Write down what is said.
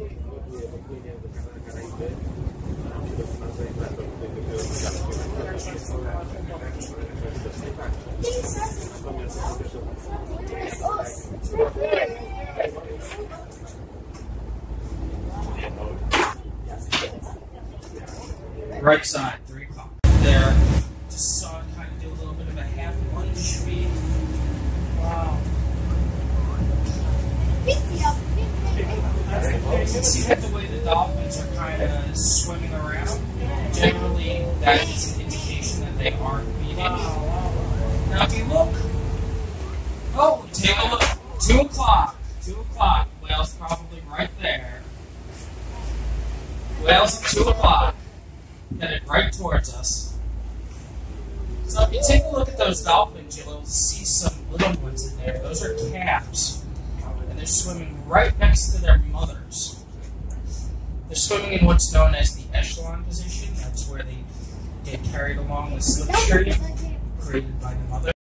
Right side, 3 o'clock. There, just saw it kind of do a little bit of a half lunge speed. Wow. You can see that the way the dolphins are kind of swimming around. Generally, that is an indication that they aren't feeding. Now, if you look, oh, take a look. 2 o'clock. 2 o'clock. Whale's probably right there. Whale's at 2 o'clock. Headed right towards us. So if you take a look at those dolphins, you'll see some little ones in there. Those are calves. And they're swimming right next to their mothers. They're swimming in what's known as the echelon position. That's where they get carried along with slipstream created by the mother.